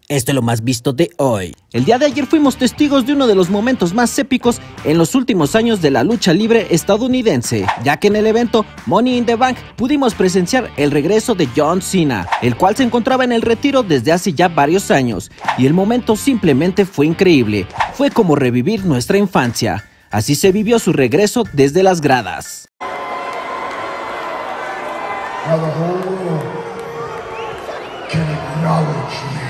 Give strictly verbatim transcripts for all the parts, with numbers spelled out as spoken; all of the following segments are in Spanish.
Esto es lo más visto de hoy. El día de ayer fuimos testigos de uno de los momentos más épicos en los últimos años de la lucha libre estadounidense, ya que en el evento Money in the Bank pudimos presenciar el regreso de John Cena, el cual se encontraba en el retiro desde hace ya varios años, y el momento simplemente fue increíble. Fue como revivir nuestra infancia. Así se vivió su regreso desde las gradas. Now the whole world can acknowledge me.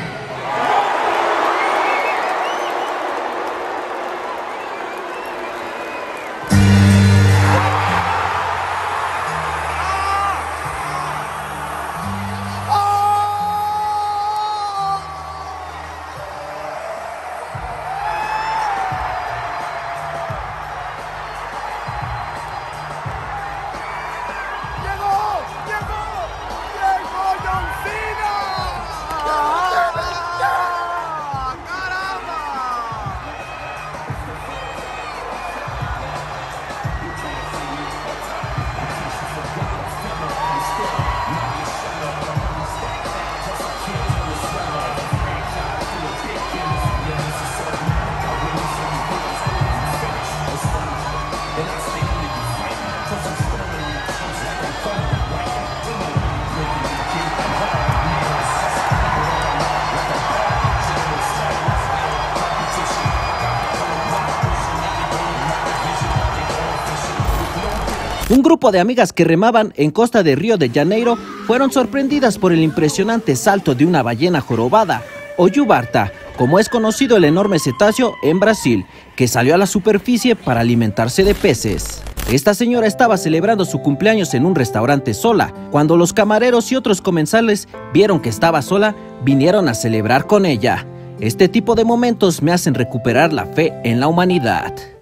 Un grupo de amigas que remaban en costa de Río de Janeiro fueron sorprendidas por el impresionante salto de una ballena jorobada, o yubarta, como es conocido el enorme cetáceo en Brasil, que salió a la superficie para alimentarse de peces. Esta señora estaba celebrando su cumpleaños en un restaurante sola. Cuando los camareros y otros comensales vieron que estaba sola, vinieron a celebrar con ella. Este tipo de momentos me hacen recuperar la fe en la humanidad.